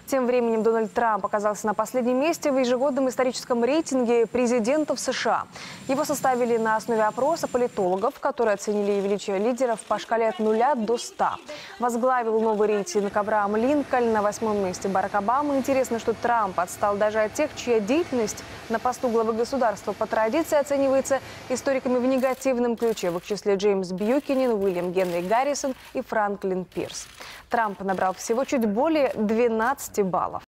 Тем временем Дональд Трамп оказался на последнем месте в ежегодном историческом рейтинге президентов США. Его составили на основе опроса политологов, которые оценили величие лидеров по шкале от 0 до 100. Возглавил новый рейтинг Авраам Линкольн, на 8-м месте Барак Обама. Интересно, что Трамп отстал даже от тех, чья деятельность на посту главы государства по традиции оценивается историками в негативном ключе. В их числе Джеймс Бьюкенен, Уильям Генри Гаррисон и Франклин Пирс. Трамп набрал всего чуть более 12 баллов.